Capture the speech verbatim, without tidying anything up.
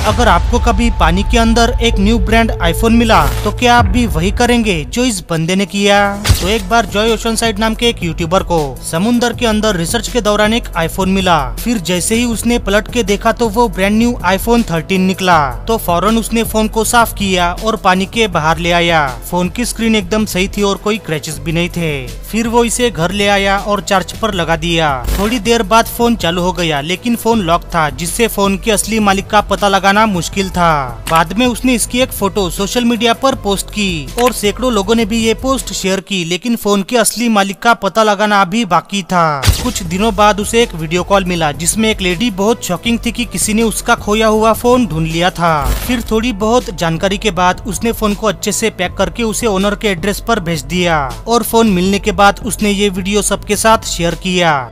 अगर आपको कभी पानी के अंदर एक न्यू ब्रांड आईफोन मिला तो क्या आप भी वही करेंगे जो इस बंदे ने किया? तो एक बार जॉय ओशनसाइड नाम के एक यूट्यूबर को समुंदर के अंदर रिसर्च के दौरान एक आईफोन मिला। फिर जैसे ही उसने पलट के देखा तो वो ब्रांड न्यू आईफोन थर्टीन निकला। तो फौरन उसने फोन को साफ किया और पानी के बाहर ले आया। फोन की स्क्रीन एकदम सही थी और कोई क्रैचेस भी नहीं थे। फिर वो इसे घर ले आया और चार्ज पर लगा दिया। थोड़ी देर बाद फोन चालू हो गया, लेकिन फोन लॉक था, जिससे फोन के असली मालिक का पता लगाना मुश्किल था। बाद में उसने इसकी एक फोटो सोशल मीडिया पर पोस्ट की और सैकड़ों लोगों ने भी ये पोस्ट शेयर की, लेकिन फोन के असली मालिक का पता लगाना अभी बाकी था। कुछ दिनों बाद उसे एक वीडियो कॉल मिला जिसमें एक लेडी बहुत शॉकिंग थी कि किसी ने उसका खोया हुआ फोन ढूंढ लिया था। फिर थोड़ी बहुत जानकारी के बाद उसने फोन को अच्छे से पैक करके उसे ओनर के एड्रेस पर भेज दिया और फोन मिलने के बाद उसने ये वीडियो सबके साथ शेयर किया।